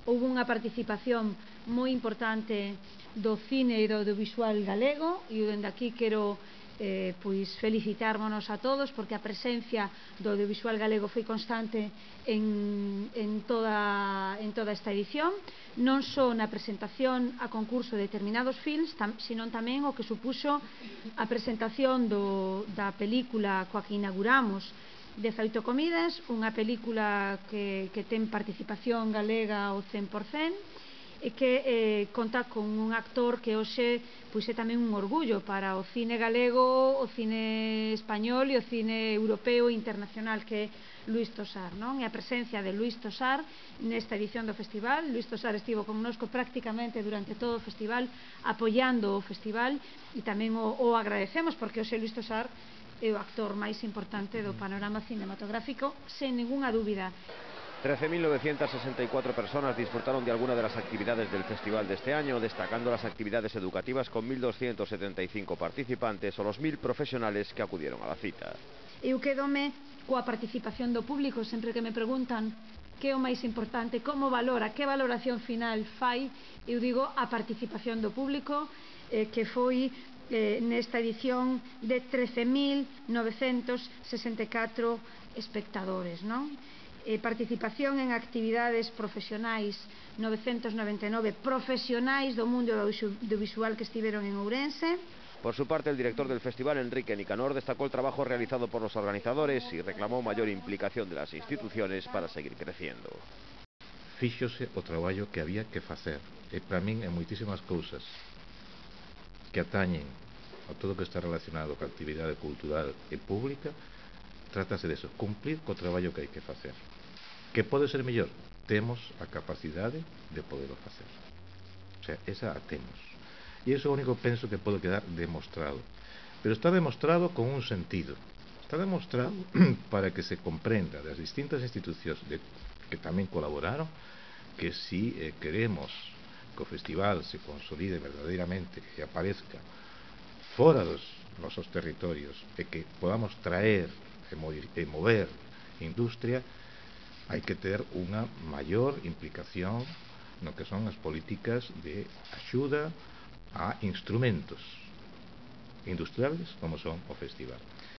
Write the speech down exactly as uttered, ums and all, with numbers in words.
houve unha participación moi importante do cine e do audiovisual galego, e eu dende aquí quero eh, pois felicitármonos a todos, porque a presencia do audiovisual galego foi constante en, en, toda, en toda esta edición, non só na presentación a concurso de determinados films, tam, sino tamén o que supuxo a presentación do, da película coa que inauguramos dezaoito comidas, unha película que, que ten participación galega ao cen por cen, e que eh, conta con un actor que hoxe pois é tamén un orgullo para o cine galego, o cine español e o cine europeo e internacional, que é Luís Tosar, non? E a presencia de Luís Tosar nesta edición do festival. Luís Tosar estivo connosco prácticamente durante todo o festival, apoiando o festival, e tamén o, o agradecemos, porque hoxe Luís Tosar é o actor máis importante do panorama cinematográfico, sen ninguna dúbida. trece mil novecientas sesenta y cuatro personas disfrutaron de alguna de las actividades del festival de este año, destacando las actividades educativas con mil doscientos setenta y cinco participantes o los mil profesionales que acudieron a la cita. Eu quedome coa participación do público. Sempre que me preguntan que é o máis importante, como valora, que valoración final fai, eu digo a participación do público, eh, que foi eh, nesta edición de trece mil novecentos sesenta e catro espectadores, non? Eh, participación en actividades profesionais, novecentos noventa e nove profesionais do mundo audiovisual que estiveron en Ourense. Por su parte, el director del festival, Enrique Nicanor, destacó el trabajo realizado por los organizadores y reclamó mayor implicación de las instituciones para seguir creciendo. Fíxose o traballo que había que facer, e para min en moitísimas cousas que atañen a todo o que está relacionado ca actividade cultural e pública. Trátase de eso, cumplir co traballo que hai que facer. Que pode ser mellor? Temos a capacidade de poderlo facer. O sea, esa a temos. E iso é o único que penso que pode quedar demostrado. Pero está demostrado con un sentido. Está demostrado para que se comprenda das distintas institucións de, que tamén colaboraron, que si eh, queremos que o festival se consolide verdadeiramente e aparezca fora dos nosos territorios, e que podamos traer e mover industria, hai que ter unha maior implicación no que son as políticas de axuda a instrumentos industriales como son o festival.